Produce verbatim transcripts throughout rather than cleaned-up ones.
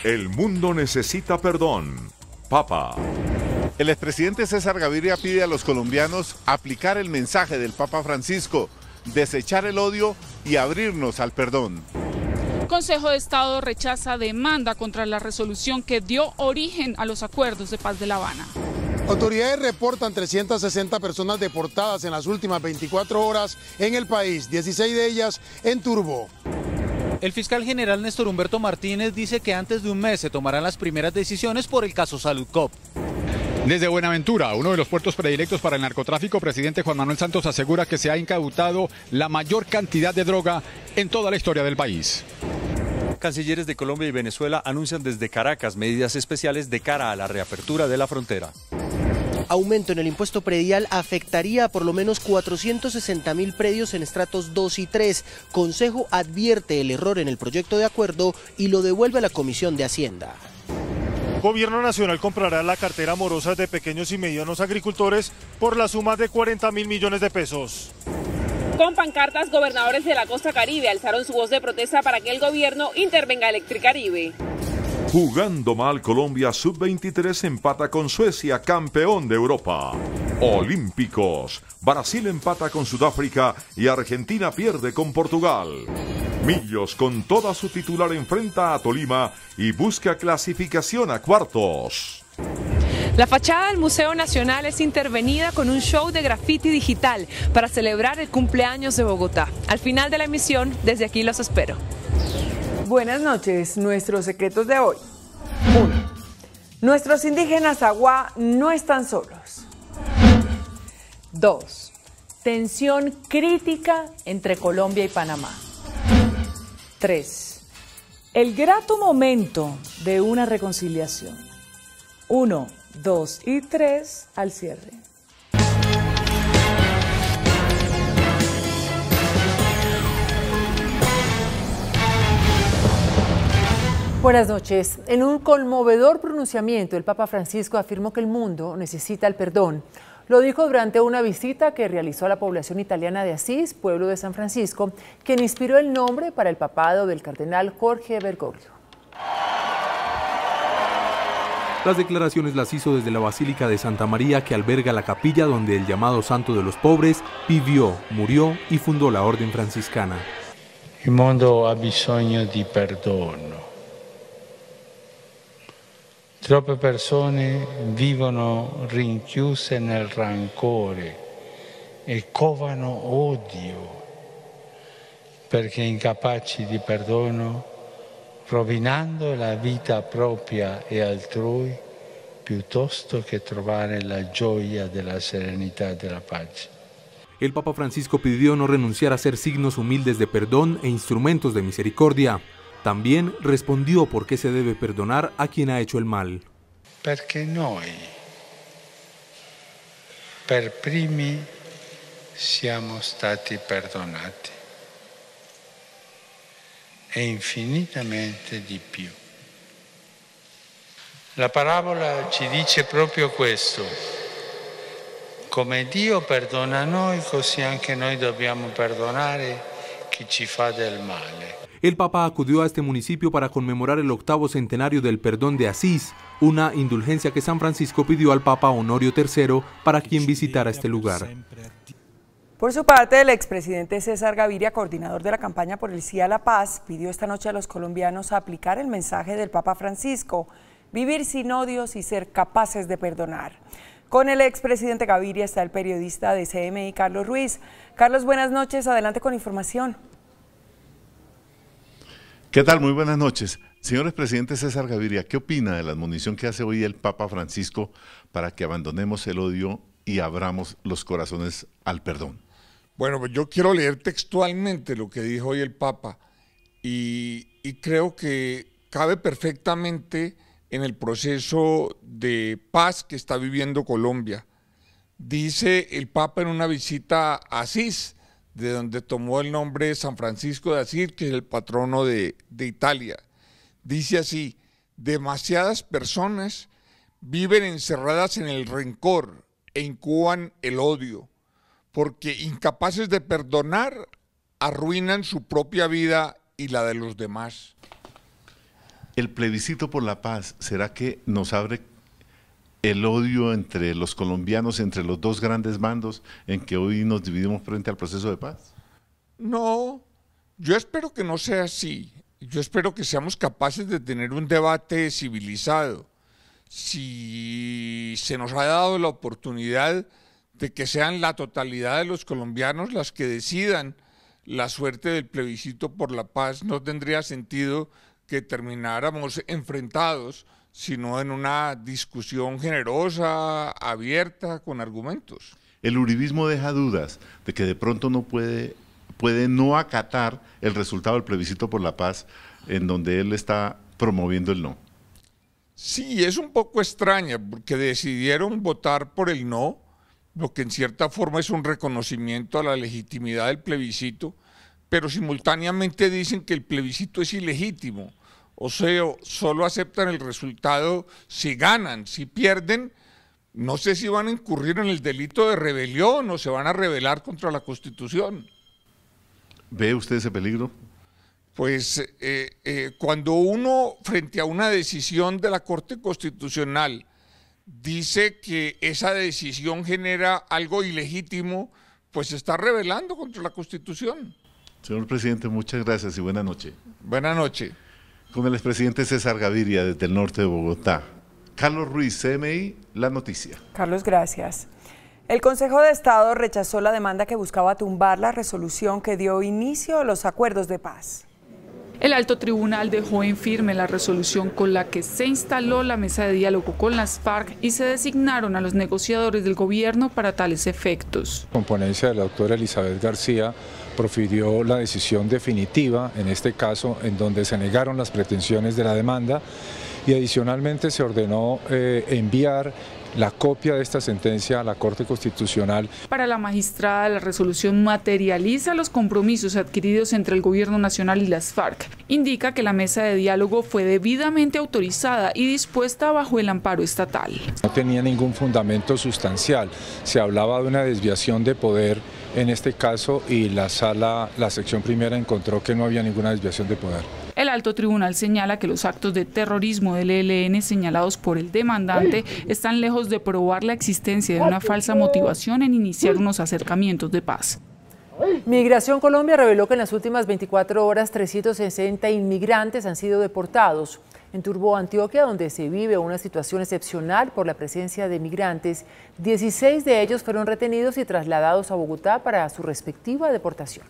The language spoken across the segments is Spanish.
El mundo necesita perdón. Papa. El expresidente César Gaviria pide a los colombianos aplicar el mensaje del Papa Francisco, desechar el odio y abrirnos al perdón. Consejo de Estado rechaza demanda contra la resolución que dio origen a los acuerdos de paz de La Habana. Autoridades reportan trescientas sesenta personas deportadas en las últimas veinticuatro horas en el país, dieciséis de ellas en Turbo. El fiscal general Néstor Humberto Martínez dice que antes de un mes se tomarán las primeras decisiones por el caso Saludcop. Desde Buenaventura, uno de los puertos predilectos para el narcotráfico, presidente Juan Manuel Santos asegura que se ha incautado la mayor cantidad de droga en toda la historia del país. Cancilleres de Colombia y Venezuela anuncian desde Caracas medidas especiales de cara a la reapertura de la frontera. Aumento en el impuesto predial afectaría a por lo menos cuatrocientos sesenta mil predios en estratos dos y tres. Consejo advierte el error en el proyecto de acuerdo y lo devuelve a la Comisión de Hacienda. Gobierno Nacional comprará la cartera morosa de pequeños y medianos agricultores por la suma de cuarenta mil millones de pesos. Con pancartas, gobernadores de la costa caribe alzaron su voz de protesta para que el gobierno intervenga Electricaribe. Jugando mal, Colombia sub veintitrés empata con Suecia, campeón de Europa. Olímpicos. Brasil empata con Sudáfrica y Argentina pierde con Portugal. Millos con toda su titular enfrenta a Tolima y busca clasificación a cuartos. La fachada del Museo Nacional es intervenida con un show de graffiti digital para celebrar el cumpleaños de Bogotá. Al final de la emisión, desde aquí los espero. Buenas noches, nuestros secretos de hoy. uno. Nuestros indígenas Aguá no están solos. dos. Tensión crítica entre Colombia y Panamá. tres. El grato momento de una reconciliación. uno, dos y tres al cierre. Buenas noches. En un conmovedor pronunciamiento, el Papa Francisco afirmó que el mundo necesita el perdón. Lo dijo durante una visita que realizó a la población italiana de Asís, pueblo de San Francisco, quien inspiró el nombre para el papado del cardenal Jorge Bergoglio. Las declaraciones las hizo desde la Basílica de Santa María, que alberga la capilla donde el llamado Santo de los Pobres vivió, murió y fundó la Orden Franciscana. Il mondo ha bisogno di perdono. Troppe persone vivono rinchiuse nel rancore e covano odio perché incapaci di perdono, rovinando la vita propria e altrui, piuttosto che trovare la gioia della serenità e della pace. El Papa Francisco pidió no renunciar a ser signos humildes de perdón e instrumentos de misericordia. También respondió por qué se debe perdonar a quien ha hecho el mal. Perché noi, per primi, siamo stati perdonati. E infinitamente di più. La parabola ci dice proprio questo. Come Dio perdona noi, così anche noi dobbiamo perdonare chi ci fa del male. El Papa acudió a este municipio para conmemorar el octavo centenario del perdón de Asís, una indulgencia que San Francisco pidió al Papa Honorio tercero para quien visitara este lugar. Por su parte, el expresidente César Gaviria, coordinador de la campaña por el Sí a la Paz, pidió esta noche a los colombianos aplicar el mensaje del Papa Francisco, vivir sin odios y ser capaces de perdonar. Con el expresidente Gaviria está el periodista de C M I, Carlos Ruiz. Carlos, buenas noches, adelante con información. ¿Qué tal? Muy buenas noches. Señor expresidente César Gaviria, ¿qué opina de la admonición que hace hoy el Papa Francisco para que abandonemos el odio y abramos los corazones al perdón? Bueno, pues yo quiero leer textualmente lo que dijo hoy el Papa y, y creo que cabe perfectamente en el proceso de paz que está viviendo Colombia. Dice el Papa en una visita a Asís, de donde tomó el nombre de San Francisco de Asís, que es el patrono de, de Italia. Dice así: demasiadas personas viven encerradas en el rencor e incuban el odio, porque incapaces de perdonar, arruinan su propia vida y la de los demás. ¿El plebiscito por la paz será que nos abre el odio entre los colombianos, entre los dos grandes bandos en que hoy nos dividimos frente al proceso de paz? No, yo espero que no sea así. Yo espero que seamos capaces de tener un debate civilizado. Si se nos ha dado la oportunidad de que sean la totalidad de los colombianos las que decidan la suerte del plebiscito por la paz, no tendría sentido que termináramos enfrentados, sino en una discusión generosa, abierta, con argumentos. El uribismo deja dudas de que de pronto no puede, puede no acatar el resultado del plebiscito por la paz en donde él está promoviendo el no. Sí, es un poco extraña porque decidieron votar por el no, lo que en cierta forma es un reconocimiento a la legitimidad del plebiscito, pero simultáneamente dicen que el plebiscito es ilegítimo, o sea, solo aceptan el resultado si ganan, si pierden, no sé si van a incurrir en el delito de rebelión o se van a rebelar contra la Constitución. ¿Ve usted ese peligro? Pues eh, eh, cuando uno, frente a una decisión de la Corte Constitucional, dice que esa decisión genera algo ilegítimo, pues se está rebelando contra la Constitución. Señor presidente, muchas gracias y buena noche. Buena noche. Con el expresidente César Gaviria desde el norte de Bogotá. Carlos Ruiz, C M I, La Noticia. Carlos, gracias. El Consejo de Estado rechazó la demanda que buscaba tumbar la resolución que dio inicio a los acuerdos de paz. El alto tribunal dejó en firme la resolución con la que se instaló la mesa de diálogo con las FARC y se designaron a los negociadores del gobierno para tales efectos. Con ponencia de la doctora Elizabeth García profirió la decisión definitiva, en este caso, en donde se negaron las pretensiones de la demanda y adicionalmente se ordenó eh, enviar la copia de esta sentencia a la Corte Constitucional. Para la magistrada, la resolución materializa los compromisos adquiridos entre el Gobierno Nacional y las FARC. Indica que la mesa de diálogo fue debidamente autorizada y dispuesta bajo el amparo estatal. No tenía ningún fundamento sustancial, se hablaba de una desviación de poder en este caso y la sala, la sección primera encontró que no había ninguna desviación de poder. El alto tribunal señala que los actos de terrorismo del E L N señalados por el demandante están lejos de probar la existencia de una falsa motivación en iniciar unos acercamientos de paz. Migración Colombia reveló que en las últimas veinticuatro horas trescientos sesenta inmigrantes han sido deportados. En Turbo, Antioquia, donde se vive una situación excepcional por la presencia de migrantes, dieciséis de ellos fueron retenidos y trasladados a Bogotá para su respectiva deportación.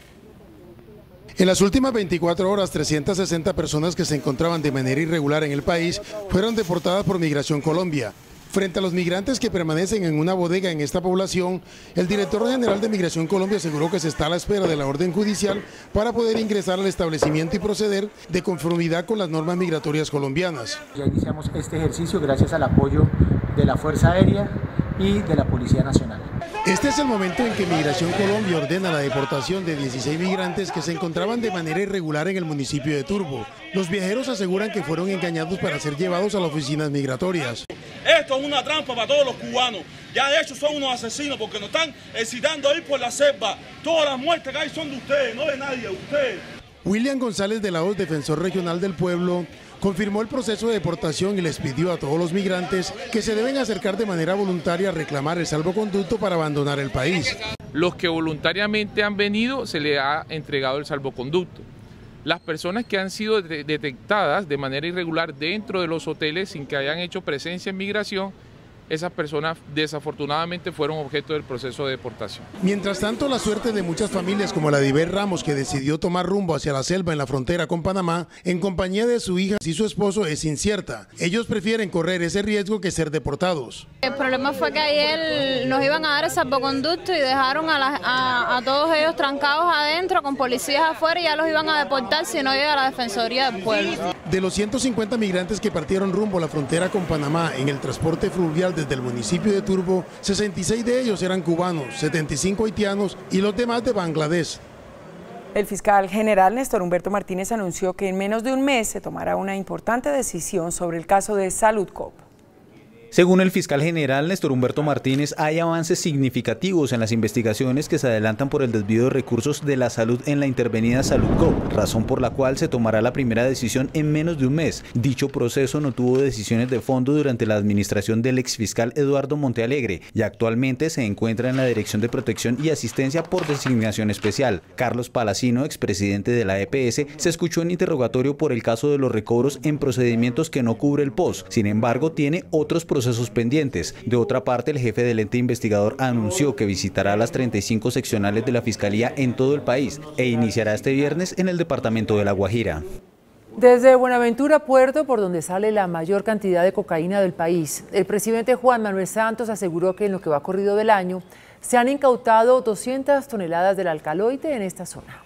En las últimas veinticuatro horas, trescientas sesenta personas que se encontraban de manera irregular en el país fueron deportadas por Migración Colombia. Frente a los migrantes que permanecen en una bodega en esta población, el director general de Migración Colombia aseguró que se está a la espera de la orden judicial para poder ingresar al establecimiento y proceder de conformidad con las normas migratorias colombianas. Ya iniciamos este ejercicio gracias al apoyo de la Fuerza Aérea y de la Policía Nacional. Este es el momento en que Migración Colombia ordena la deportación de dieciséis migrantes que se encontraban de manera irregular en el municipio de Turbo. Los viajeros aseguran que fueron engañados para ser llevados a las oficinas migratorias. Esto es una trampa para todos los cubanos. Ya de hecho son unos asesinos porque nos están excitando a ir por la selva. Todas las muertes que hay son de ustedes, no de nadie, ustedes. William González de la O S, defensor regional del pueblo, confirmó el proceso de deportación y les pidió a todos los migrantes que se deben acercar de manera voluntaria a reclamar el salvoconducto para abandonar el país. Los que voluntariamente han venido se les ha entregado el salvoconducto. Las personas que han sido de- detectadas de manera irregular dentro de los hoteles sin que hayan hecho presencia en migración, esas personas desafortunadamente fueron objeto del proceso de deportación. Mientras tanto, la suerte de muchas familias como la de Iber Ramos, que decidió tomar rumbo hacia la selva en la frontera con Panamá, en compañía de su hija y su esposo, es incierta. Ellos prefieren correr ese riesgo que ser deportados. El problema fue que ayer nos iban a dar el salvoconducto y dejaron a, la- a, a todos ellos trancados adentro con policías afuera y ya los iban a deportar si no llega la Defensoría del Pueblo. De los ciento cincuenta migrantes que partieron rumbo a la frontera con Panamá en el transporte fluvial desde el municipio de Turbo, sesenta y seis de ellos eran cubanos, setenta y cinco haitianos y los demás de Bangladesh. El fiscal general Néstor Humberto Martínez anunció que en menos de un mes se tomará una importante decisión sobre el caso de Salud Cop. Según el fiscal general Néstor Humberto Martínez, hay avances significativos en las investigaciones que se adelantan por el desvío de recursos de la salud en la intervenida SaludGo, razón por la cual se tomará la primera decisión en menos de un mes. Dicho proceso no tuvo decisiones de fondo durante la administración del exfiscal Eduardo Montealegre y actualmente se encuentra en la Dirección de Protección y Asistencia por designación especial. Carlos Palacino, expresidente de la E P S, se escuchó en interrogatorio por el caso de los recobros en procedimientos que no cubre el P O S. Sin embargo, tiene otros procesos procesos pendientes. De otra parte, el jefe del ente investigador anunció que visitará las treinta y cinco seccionales de la Fiscalía en todo el país e iniciará este viernes en el departamento de La Guajira. Desde Buenaventura, Puerto, por donde sale la mayor cantidad de cocaína del país, el presidente Juan Manuel Santos aseguró que en lo que va corrido del año se han incautado doscientas toneladas del alcaloide en esta zona.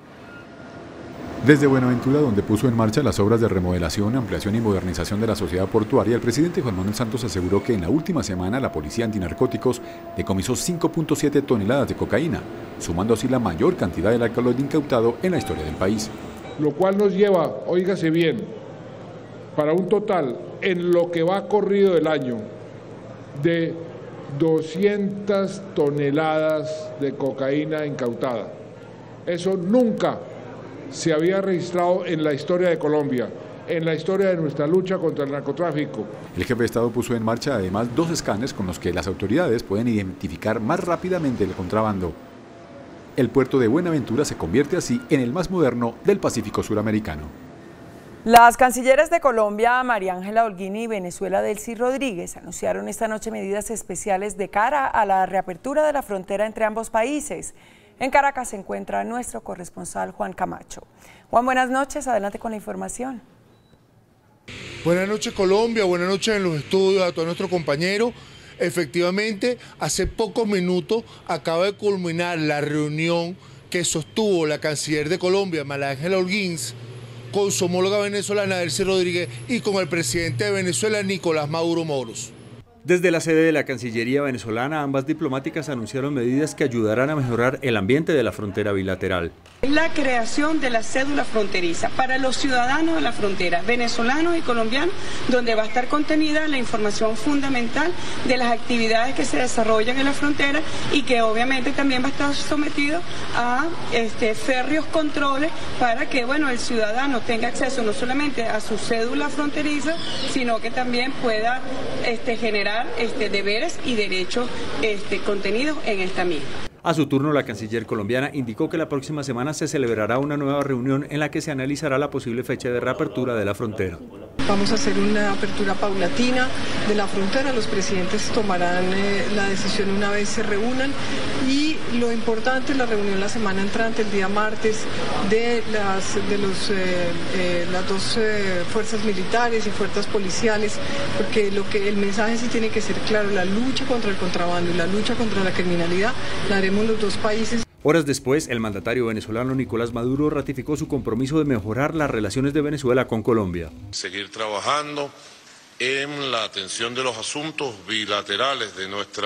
Desde Buenaventura, donde puso en marcha las obras de remodelación, ampliación y modernización de la sociedad portuaria, el presidente Juan Manuel Santos aseguró que en la última semana la Policía Antinarcóticos decomisó cinco punto siete toneladas de cocaína, sumando así la mayor cantidad del alcaloide incautado en la historia del país. Lo cual nos lleva, óigase bien, para un total en lo que va corrido del año de doscientas toneladas de cocaína incautada. Eso nunca se había registrado en la historia de Colombia, en la historia de nuestra lucha contra el narcotráfico. El jefe de Estado puso en marcha además dos escáneres con los que las autoridades pueden identificar más rápidamente el contrabando. El puerto de Buenaventura se convierte así en el más moderno del Pacífico suramericano. Las cancilleres de Colombia, María Ángela Holguín, y Venezuela, Delcy Rodríguez, anunciaron esta noche medidas especiales de cara a la reapertura de la frontera entre ambos países. En Caracas se encuentra nuestro corresponsal Juan Camacho. Juan, buenas noches, adelante con la información. Buenas noches Colombia, buenas noches en los estudios a todos nuestros compañeros. Efectivamente, hace pocos minutos acaba de culminar la reunión que sostuvo la canciller de Colombia, María Ángela Holguín, con su homóloga venezolana Delcy Rodríguez y con el presidente de Venezuela, Nicolás Maduro Moros. Desde la sede de la Cancillería venezolana, ambas diplomáticas anunciaron medidas que ayudarán a mejorar el ambiente de la frontera bilateral. La creación de la cédula fronteriza para los ciudadanos de la frontera, venezolanos y colombianos, donde va a estar contenida la información fundamental de las actividades que se desarrollan en la frontera y que obviamente también va a estar sometido a este, férreos controles para que bueno, el ciudadano tenga acceso no solamente a su cédula fronteriza, sino que también pueda este, generar Este, deberes y derechos este, contenidos en esta misma. A su turno, la canciller colombiana indicó que la próxima semana se celebrará una nueva reunión en la que se analizará la posible fecha de reapertura de la frontera. Vamos a hacer una apertura paulatina de la frontera, los presidentes tomarán eh, la decisión una vez se reúnan y lo importante es la reunión la semana entrante, el día martes, de las, de los, eh, eh, las dos eh, fuerzas militares y fuerzas policiales, porque lo que el mensaje sí tiene que ser claro, la lucha contra el contrabando y la lucha contra la criminalidad la haremos los dos países. Horas después, el mandatario venezolano Nicolás Maduro ratificó su compromiso de mejorar las relaciones de Venezuela con Colombia. Seguir trabajando en la atención de los asuntos bilaterales de nuestra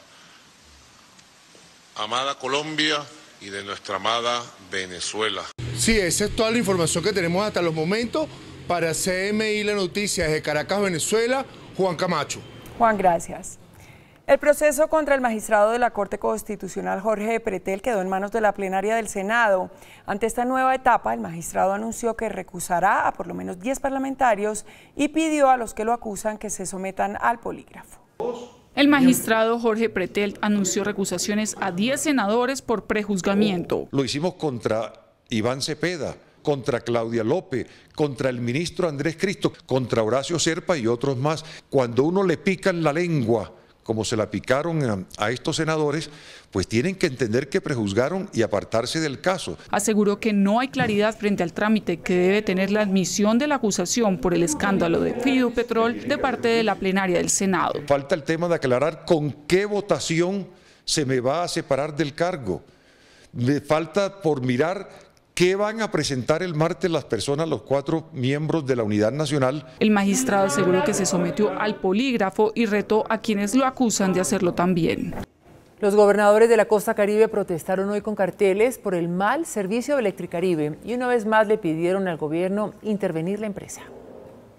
amada Colombia y de nuestra amada Venezuela. Sí, esa es toda la información que tenemos hasta los momentos. Para C M I La Noticia desde Caracas, Venezuela, Juan Camacho. Juan, gracias. El proceso contra el magistrado de la Corte Constitucional Jorge Pretel quedó en manos de la plenaria del Senado. Ante esta nueva etapa, el magistrado anunció que recusará a por lo menos diez parlamentarios y pidió a los que lo acusan que se sometan al polígrafo. El magistrado Jorge Pretel anunció recusaciones a diez senadores por prejuzgamiento. Lo hicimos contra Iván Cepeda, contra Claudia López, contra el ministro Andrés Cristo, contra Horacio Serpa y otros más. Cuando uno le pica en la lengua, como se la picaron a, a estos senadores, pues tienen que entender que prejuzgaron y apartarse del caso. Aseguró que no hay claridad frente al trámite que debe tener la admisión de la acusación por el escándalo de Fidupetrol de parte de la plenaria del Senado. Falta el tema de aclarar con qué votación se me va a separar del cargo. Me falta por mirar ¿qué van a presentar el martes las personas, los cuatro miembros de la Unidad Nacional? El magistrado aseguró que se sometió al polígrafo y retó a quienes lo acusan de hacerlo también. Los gobernadores de la Costa Caribe protestaron hoy con carteles por el mal servicio de Electricaribe y una vez más le pidieron al gobierno intervenir la empresa.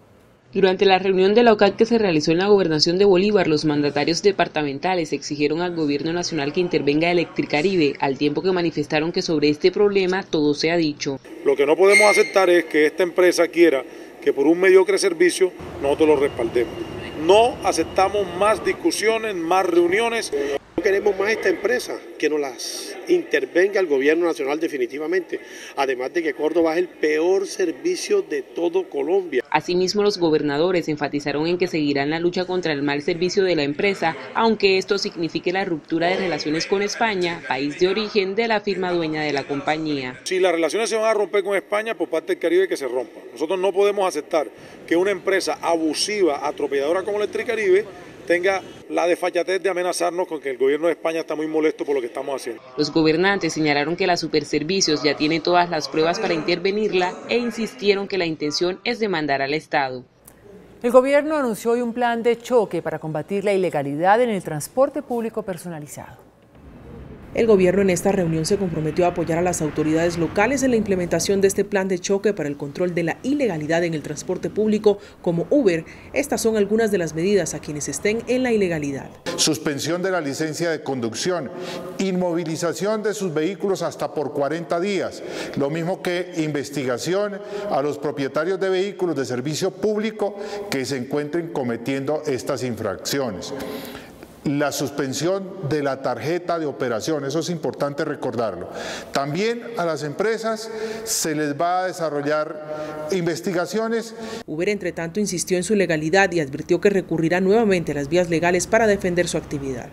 Durante la reunión de la O C A D que se realizó en la Gobernación de Bolívar, los mandatarios departamentales exigieron al gobierno nacional que intervenga Electricaribe, al tiempo que manifestaron que sobre este problema todo se ha dicho. Lo que no podemos aceptar es que esta empresa quiera que por un mediocre servicio nosotros lo respaldemos. No aceptamos más discusiones, más reuniones. No queremos más esta empresa, que nos las intervenga el gobierno nacional definitivamente, además de que Córdoba es el peor servicio de todo Colombia. Asimismo, los gobernadores enfatizaron en que seguirán la lucha contra el mal servicio de la empresa, aunque esto signifique la ruptura de relaciones con España, país de origen de la firma dueña de la compañía. Si las relaciones se van a romper con España, por parte del Caribe, que se rompan. Nosotros no podemos aceptar que una empresa abusiva, atropelladora como Electricaribe, tenga la desfachatez de amenazarnos con que el gobierno de España está muy molesto por lo que estamos haciendo. Los gobernantes señalaron que la Superservicios ya tiene todas las pruebas para intervenirla e insistieron que la intención es demandar al Estado. El gobierno anunció hoy un plan de choque para combatir la ilegalidad en el transporte público personalizado. El gobierno en esta reunión se comprometió a apoyar a las autoridades locales en la implementación de este plan de choque para el control de la ilegalidad en el transporte público como Uber. Estas son algunas de las medidas a quienes estén en la ilegalidad. Suspensión de la licencia de conducción, inmovilización de sus vehículos hasta por cuarenta días, lo mismo que investigación a los propietarios de vehículos de servicio público que se encuentren cometiendo estas infracciones. La suspensión de la tarjeta de operación, eso es importante recordarlo. También a las empresas se les va a desarrollar investigaciones. Uber, entre tanto, insistió en su legalidad y advirtió que recurrirá nuevamente a las vías legales para defender su actividad.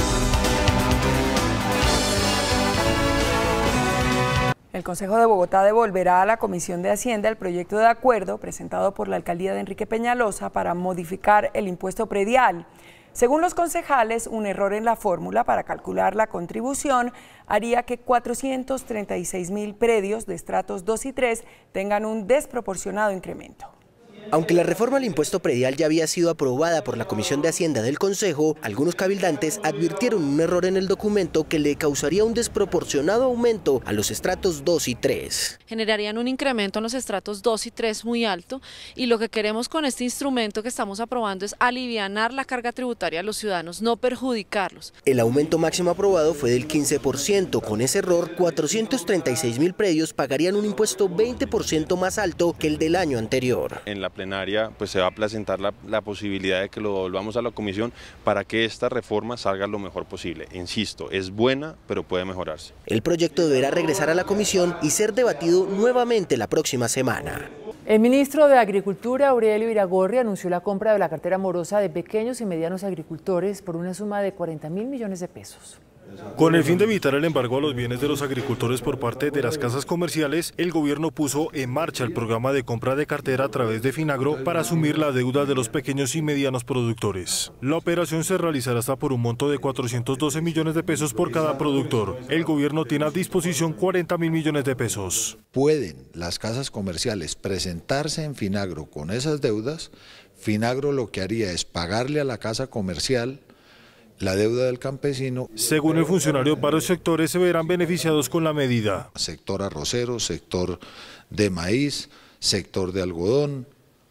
El Consejo de Bogotá devolverá a la Comisión de Hacienda el proyecto de acuerdo presentado por la alcaldía de Enrique Peñalosa para modificar el impuesto predial. Según los concejales, un error en la fórmula para calcular la contribución haría que cuatrocientos treinta y seis mil predios de estratos dos y tres tengan un desproporcionado incremento. Aunque la reforma al impuesto predial ya había sido aprobada por la Comisión de Hacienda del Consejo, algunos cabildantes advirtieron un error en el documento que le causaría un desproporcionado aumento a los estratos dos y tres. Generarían un incremento en los estratos dos y tres muy alto, y lo que queremos con este instrumento que estamos aprobando es alivianar la carga tributaria a los ciudadanos, no perjudicarlos. El aumento máximo aprobado fue del quince por ciento. Con ese error, cuatrocientos treinta y seis mil predios pagarían un impuesto veinte por ciento más alto que el del año anterior. En la plenaria pues se va a presentar la, la posibilidad de que lo volvamos a la comisión para que esta reforma salga lo mejor posible. Insisto, es buena, pero puede mejorarse. El proyecto deberá regresar a la comisión y ser debatido nuevamente la próxima semana. El ministro de Agricultura, Aurelio Iragorri, anunció la compra de la cartera morosa de pequeños y medianos agricultores por una suma de cuarenta mil millones de pesos. Con el fin de evitar el embargo a los bienes de los agricultores por parte de las casas comerciales, el gobierno puso en marcha el programa de compra de cartera a través de Finagro para asumir la deuda de los pequeños y medianos productores. La operación se realizará hasta por un monto de cuatrocientos doce millones de pesos por cada productor. El gobierno tiene a disposición cuarenta mil millones de pesos. Pueden las casas comerciales presentarse en Finagro con esas deudas. Finagro lo que haría es pagarle a la casa comercial la deuda del campesino. Según el funcionario, varios sectores se verán beneficiados con la medida. Sector arrocero, sector de maíz, sector de algodón,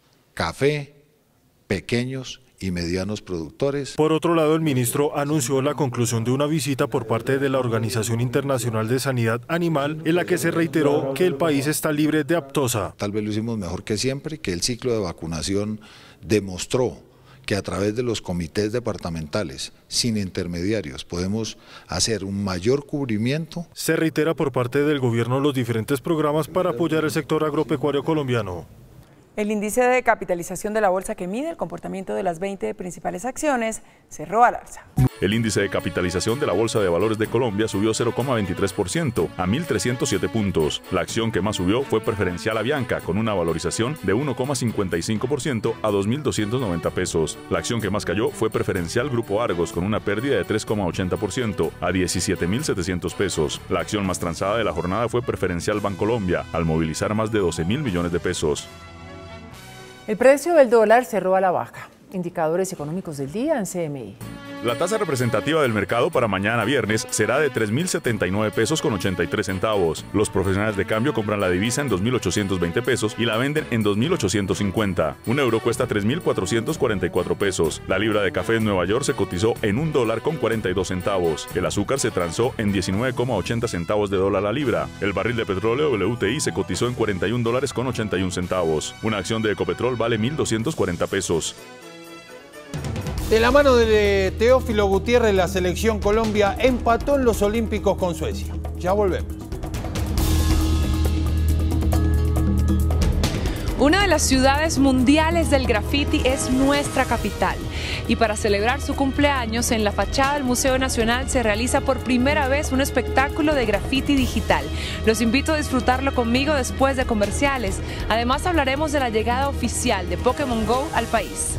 café, pequeños y medianos productores. Por otro lado, el ministro anunció la conclusión de una visita por parte de la Organización Internacional de Sanidad Animal, en la que se reiteró que el país está libre de aftosa. Tal vez lo hicimos mejor que siempre, que el ciclo de vacunación demostró que a través de los comités departamentales, sin intermediarios, podemos hacer un mayor cubrimiento. Se reitera por parte del gobierno los diferentes programas para apoyar el sector agropecuario colombiano. El índice de capitalización de la bolsa, que mide el comportamiento de las veinte principales acciones, cerró al alza. El índice de capitalización de la Bolsa de Valores de Colombia subió cero coma veintitrés por ciento a mil trescientos siete puntos. La acción que más subió fue Preferencial Avianca, con una valorización de uno coma cincuenta y cinco por ciento a dos mil doscientos noventa pesos. La acción que más cayó fue Preferencial Grupo Argos, con una pérdida de tres coma ochenta por ciento a diecisiete mil setecientos pesos. La acción más transada de la jornada fue Preferencial Bancolombia, al movilizar más de doce mil millones de pesos. El precio del dólar cerró a la baja. Indicadores económicos del día en C M I. La tasa representativa del mercado para mañana viernes será de tres mil setenta y nueve pesos con ochenta y tres centavos. Los profesionales de cambio compran la divisa en dos mil ochocientos veinte pesos y la venden en dos mil ochocientos cincuenta. Un euro cuesta tres mil cuatrocientos cuarenta y cuatro pesos. La libra de café en Nueva York se cotizó en un dólar con cuarenta y dos centavos. El azúcar se transó en diecinueve coma ochenta centavos de dólar la libra. El barril de petróleo W T I se cotizó en cuarenta y un dólares con ochenta y un centavos. Una acción de Ecopetrol vale mil doscientos cuarenta pesos. De la mano de Teófilo Gutiérrez, la selección Colombia empató en los Olímpicos con Suecia. Ya volvemos. Una de las ciudades mundiales del graffiti es nuestra capital. Y para celebrar su cumpleaños, en la fachada del Museo Nacional se realiza por primera vez un espectáculo de graffiti digital. Los invito a disfrutarlo conmigo después de comerciales. Además, hablaremos de la llegada oficial de Pokémon Go al país.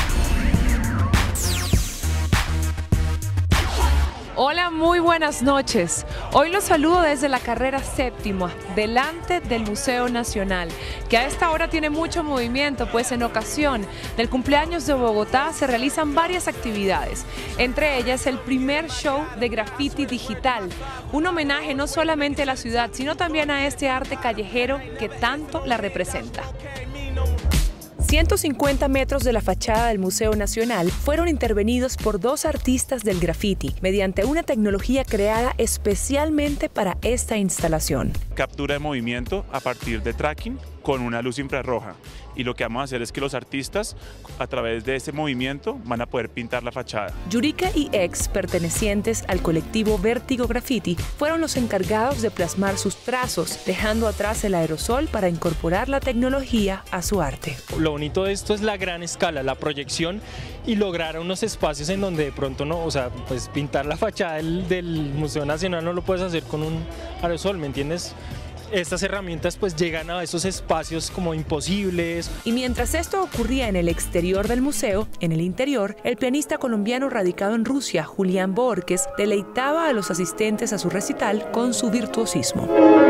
Hola, muy buenas noches. Hoy los saludo desde la carrera séptima, delante del Museo Nacional, que a esta hora tiene mucho movimiento, pues en ocasión del cumpleaños de Bogotá se realizan varias actividades, entre ellas el primer show de graffiti digital, un homenaje no solamente a la ciudad, sino también a este arte callejero que tanto la representa. ciento cincuenta metros de la fachada del Museo Nacional fueron intervenidos por dos artistas del graffiti mediante una tecnología creada especialmente para esta instalación. Captura de movimiento a partir de tracking con una luz infrarroja. Y lo que vamos a hacer es que los artistas, a través de ese movimiento, van a poder pintar la fachada. Yurika y ex, pertenecientes al colectivo Vértigo Graffiti, fueron los encargados de plasmar sus trazos, dejando atrás el aerosol para incorporar la tecnología a su arte. Lo bonito de esto es la gran escala, la proyección y lograr unos espacios en donde de pronto no, o sea, pues pintar la fachada del, del Museo Nacional no lo puedes hacer con un aerosol, ¿me entiendes? Estas herramientas pues llegan a esos espacios como imposibles. Y mientras esto ocurría en el exterior del museo, en el interior, el pianista colombiano radicado en Rusia, Julián Borges, deleitaba a los asistentes a su recital con su virtuosismo.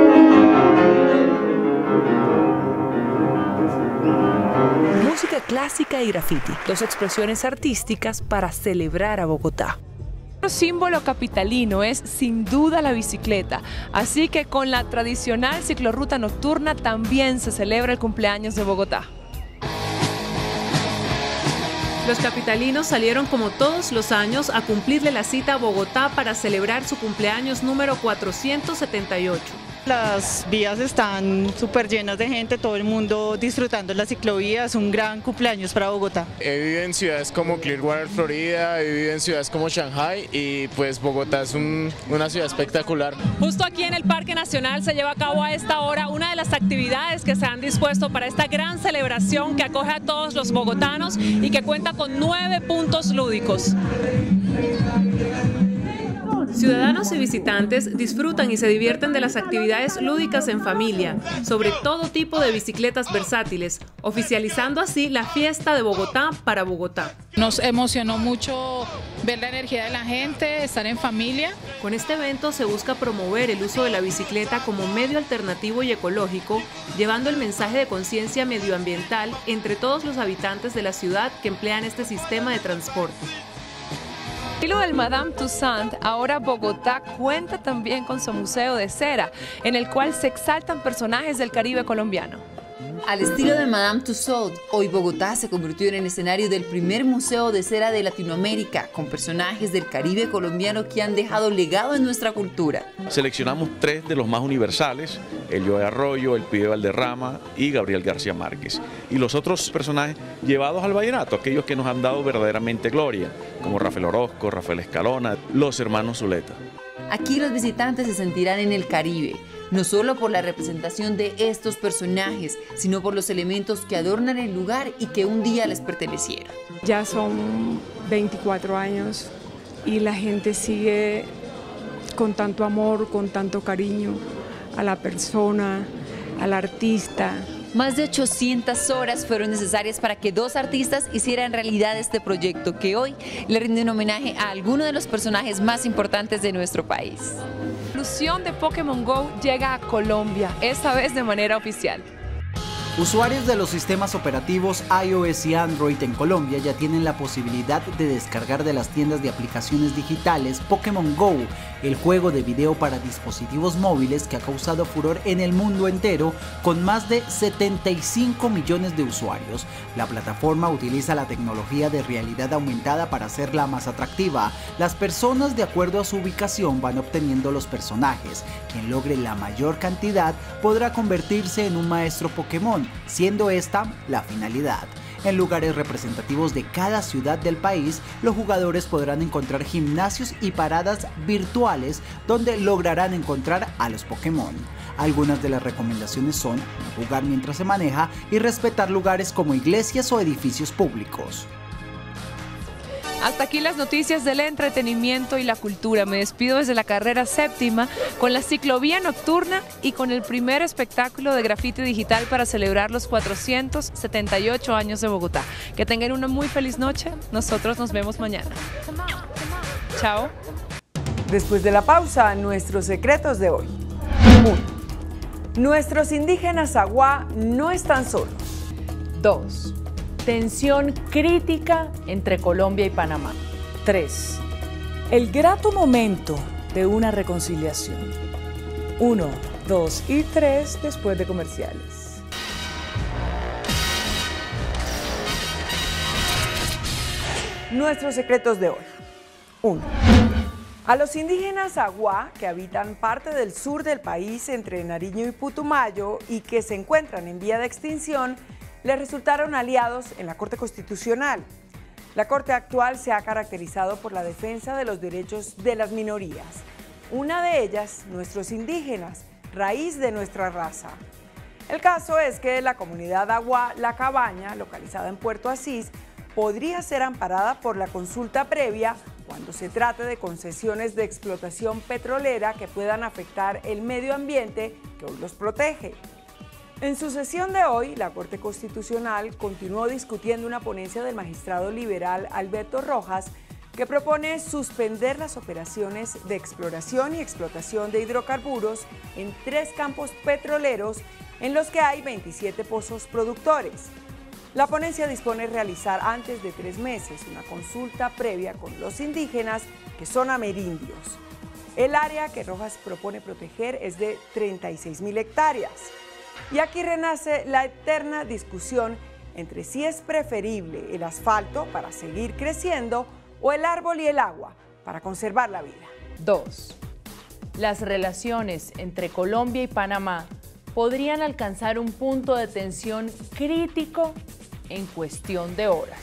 Música clásica y graffiti, dos expresiones artísticas para celebrar a Bogotá. Otro símbolo capitalino es sin duda la bicicleta, así que con la tradicional ciclorruta nocturna también se celebra el cumpleaños de Bogotá. Los capitalinos salieron como todos los años a cumplirle la cita a Bogotá para celebrar su cumpleaños número cuatrocientos setenta y ocho. Las vías están súper llenas de gente, todo el mundo disfrutando las ciclovías, un gran cumpleaños para Bogotá. He vivido en ciudades como Clearwater, Florida, he vivido en ciudades como Shanghai y pues Bogotá es un, una ciudad espectacular. Justo aquí en el Parque Nacional se lleva a cabo a esta hora una de las actividades que se han dispuesto para esta gran celebración que acoge a todos los bogotanos y que cuenta con nueve puntos lúdicos. Ciudadanos y visitantes disfrutan y se divierten de las actividades lúdicas en familia, sobre todo tipo de bicicletas versátiles, oficializando así la fiesta de Bogotá para Bogotá. Nos emocionó mucho ver la energía de la gente, estar en familia. Con este evento se busca promover el uso de la bicicleta como medio alternativo y ecológico, llevando el mensaje de conciencia medioambiental entre todos los habitantes de la ciudad que emplean este sistema de transporte. Estilo del Madame Tussauds, ahora Bogotá cuenta también con su museo de cera, en el cual se exaltan personajes del Caribe colombiano. Al estilo del Madame Tussauds, hoy Bogotá se convirtió en el escenario del primer museo de cera de Latinoamérica, con personajes del Caribe colombiano que han dejado legado en nuestra cultura. Seleccionamos tres de los más universales, el Joe Arroyo, el Pibe Valderrama y Gabriel García Márquez. Y los otros personajes llevados al vallenato, aquellos que nos han dado verdaderamente gloria, como Rafael Orozco, Rafael Escalona, los hermanos Zuleta. Aquí los visitantes se sentirán en el Caribe, no solo por la representación de estos personajes, sino por los elementos que adornan el lugar y que un día les pertenecieron. Ya son veinticuatro años y la gente sigue con tanto amor, con tanto cariño a la persona, al artista. Más de ochocientas horas fueron necesarias para que dos artistas hicieran realidad este proyecto que hoy le rinde un homenaje a alguno de los personajes más importantes de nuestro país. La inclusión de Pokémon Go llega a Colombia, esta vez de manera oficial. Usuarios de los sistemas operativos iOS y Android en Colombia ya tienen la posibilidad de descargar de las tiendas de aplicaciones digitales Pokémon Go, el juego de video para dispositivos móviles que ha causado furor en el mundo entero con más de setenta y cinco millones de usuarios. La plataforma utiliza la tecnología de realidad aumentada para hacerla más atractiva. Las personas, de acuerdo a su ubicación, van obteniendo los personajes. Quien logre la mayor cantidad podrá convertirse en un maestro Pokémon, siendo esta la finalidad. En lugares representativos de cada ciudad del país, los jugadores podrán encontrar gimnasios y paradas virtuales donde lograrán encontrar a los Pokémon. Algunas de las recomendaciones son no jugar mientras se maneja y respetar lugares como iglesias o edificios públicos. Hasta aquí las noticias del entretenimiento y la cultura. Me despido desde la carrera séptima con la ciclovía nocturna y con el primer espectáculo de grafiti digital para celebrar los cuatrocientos setenta y ocho años de Bogotá. Que tengan una muy feliz noche. Nosotros nos vemos mañana. Chao. Después de la pausa, nuestros secretos de hoy. uno. Nuestros indígenas aguá no están solos. dos. Tensión crítica entre Colombia y Panamá. tres. El grato momento de una reconciliación. uno, dos y tres después de comerciales. Nuestros secretos de hoy. uno. A los indígenas aguá, que habitan parte del sur del país entre Nariño y Putumayo y que se encuentran en vía de extinción, les resultaron aliados en la Corte Constitucional. La Corte actual se ha caracterizado por la defensa de los derechos de las minorías. Una de ellas, nuestros indígenas, raíz de nuestra raza. El caso es que la comunidad aguá La Cabaña, localizada en Puerto Asís, podría ser amparada por la consulta previa cuando se trate de concesiones de explotación petrolera que puedan afectar el medio ambiente que hoy los protege. En su sesión de hoy, la Corte Constitucional continuó discutiendo una ponencia del magistrado liberal Alberto Rojas que propone suspender las operaciones de exploración y explotación de hidrocarburos en tres campos petroleros en los que hay veintisiete pozos productores. La ponencia dispone realizar antes de tres meses una consulta previa con los indígenas que son amerindios. El área que Rojas propone proteger es de treinta y seis mil hectáreas. Y aquí renace la eterna discusión entre si es preferible el asfalto para seguir creciendo o el árbol y el agua para conservar la vida. dos. Las relaciones entre Colombia y Panamá podrían alcanzar un punto de tensión crítico en cuestión de horas.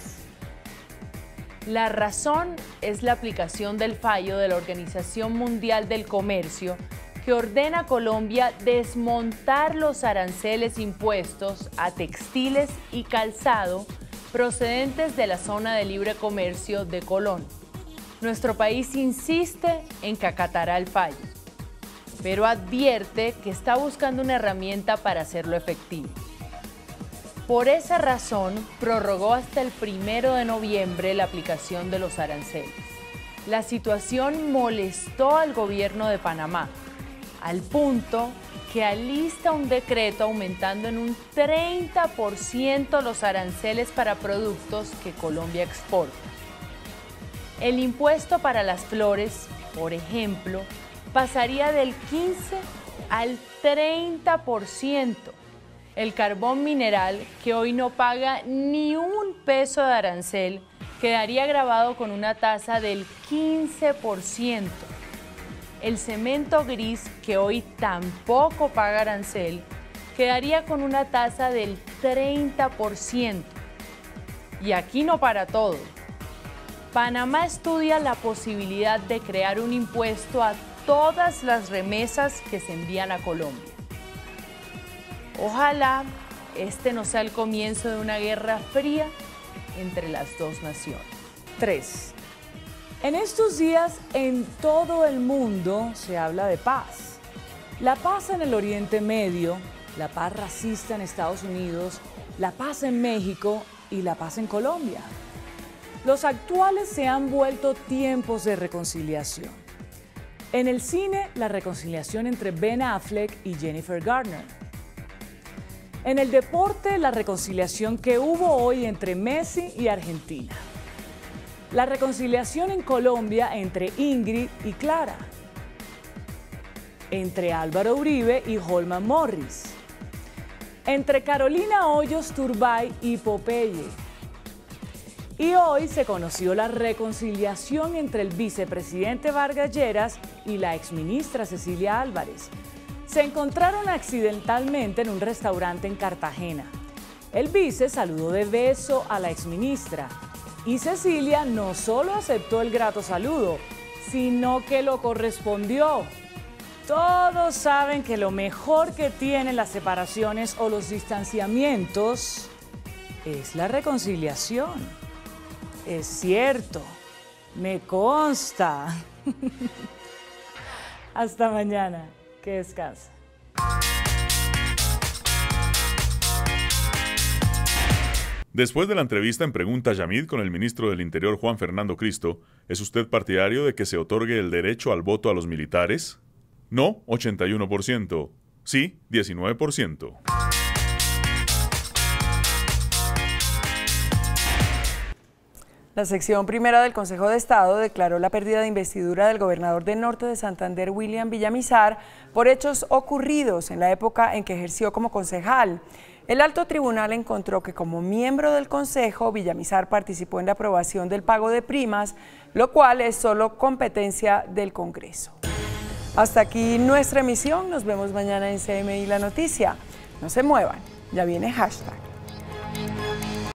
La razón es la aplicación del fallo de la Organización Mundial del Comercio que ordena a Colombia desmontar los aranceles impuestos a textiles y calzado procedentes de la zona de libre comercio de Colón. Nuestro país insiste en que acatará el fallo, pero advierte que está buscando una herramienta para hacerlo efectivo. Por esa razón, prorrogó hasta el primero de noviembre la aplicación de los aranceles. La situación molestó al gobierno de Panamá, al punto que alista un decreto aumentando en un treinta por ciento los aranceles para productos que Colombia exporta. El impuesto para las flores, por ejemplo, pasaría del quince al treinta por ciento. El carbón mineral, que hoy no paga ni un peso de arancel, quedaría gravado con una tasa del quince por ciento. El cemento gris, que hoy tampoco paga arancel, quedaría con una tasa del treinta por ciento. Y aquí no para todo. Panamá estudia la posibilidad de crear un impuesto a todas las remesas que se envían a Colombia. Ojalá este no sea el comienzo de una guerra fría entre las dos naciones. tres. En estos días, en todo el mundo se habla de paz. La paz en el Oriente Medio, la paz racista en Estados Unidos, la paz en México y la paz en Colombia. Los actuales se han vuelto tiempos de reconciliación. En el cine, la reconciliación entre Ben Affleck y Jennifer Garner. En el deporte, la reconciliación que hubo hoy entre Messi y Argentina. La reconciliación en Colombia entre Ingrid y Clara. Entre Álvaro Uribe y Holman Morris. Entre Carolina Hoyos Turbay y Popeye. Y hoy se conoció la reconciliación entre el vicepresidente Vargas Lleras y la exministra Cecilia Álvarez. Se encontraron accidentalmente en un restaurante en Cartagena. El vice saludó de beso a la exministra y Cecilia no solo aceptó el grato saludo, sino que lo correspondió. Todos saben que lo mejor que tienen las separaciones o los distanciamientos es la reconciliación. Es cierto, me consta. Hasta mañana, que descanse. Después de la entrevista en Pregunta Yamid con el ministro del Interior Juan Fernando Cristo, ¿es usted partidario de que se otorgue el derecho al voto a los militares? No, ochenta y uno por ciento. Sí, diecinueve por ciento. La sección primera del Consejo de Estado declaró la pérdida de investidura del gobernador del norte de Santander, William Villamizar, por hechos ocurridos en la época en que ejerció como concejal. El alto tribunal encontró que como miembro del Consejo, Villamizar participó en la aprobación del pago de primas, lo cual es solo competencia del Congreso. Hasta aquí nuestra emisión, nos vemos mañana en C M I La Noticia. No se muevan, ya viene hashtag.